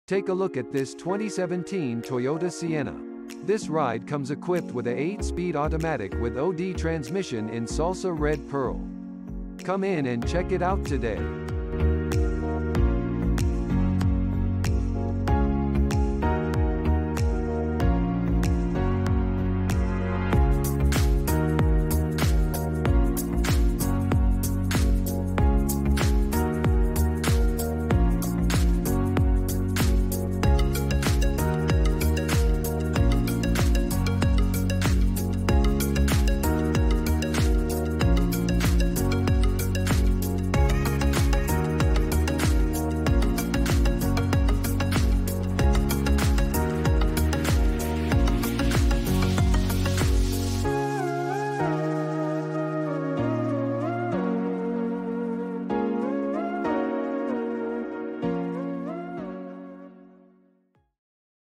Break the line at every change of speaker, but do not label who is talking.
Take a look at this 2017 Toyota Sienna. This ride comes equipped with a 8-speed automatic with OD transmission in Salsa Red Pearl. Come in and check it out today.